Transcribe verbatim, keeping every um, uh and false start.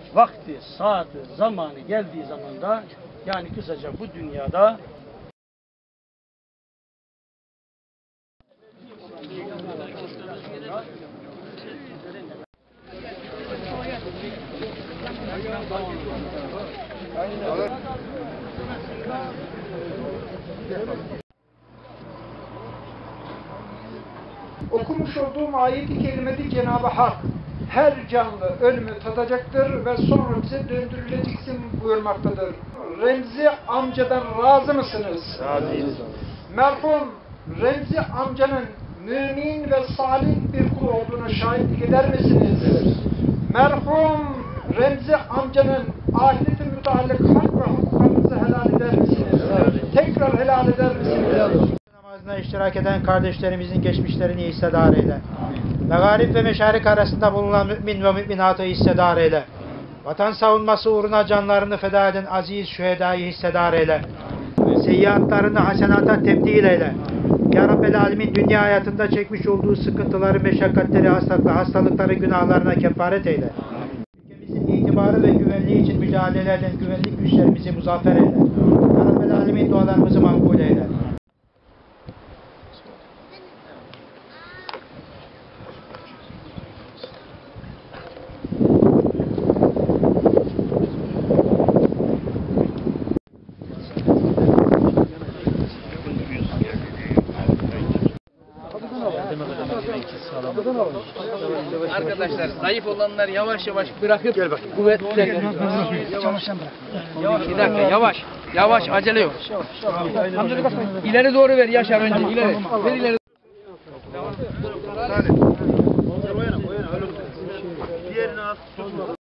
vakti, saati, zamanı geldiği zaman da yani kısaca bu dünyada okumuş olduğum ayet-i kerimede Cenab-ı Hak her canlı ölümü tadacaktır ve sonra bize döndürüleceksin buyurmaktadır. Remzi amcadan razı mısınız? Razıyız. Merhum Remzi amcanın mümin ve salih bir kul olduğuna şahitlik eder misiniz? Evet. Merhum Remzi amcanın ahireti müteallik hak ve hukuklarınızı helal eder misiniz? Evet. Tekrar helal eder misiniz? Evet. Namazına iştirak eden kardeşlerimizin geçmişlerini hissedar eyle. Megarip ve meşarik arasında bulunan mümin ve müminatı hissedar eyle. Vatan savunması uğruna canlarını feda eden aziz şühedayı hissedar eyle. Seyyiatlarını hasenata tebdil eyle. Ya Rabbel Alemin dünya hayatında çekmiş olduğu sıkıntıları, meşakkatleri, hastalıkları, hastalıkları, günahlarına kefaret eyle. Ülkemizin itibarı ve güvenliği için mücadele eden güvenlik güçlerimizi muzaffer eyle. Ya Rabbel Alemin dualarımızı makbul eyle. Arkadaşlar zayıf olanlar yavaş yavaş bırakıp kuvvetli. Yavaş, bir dakika yavaş. Yavaş acele yok. İleri doğru ver Yaşar önce ileri. Ver ileri. Diğerini al.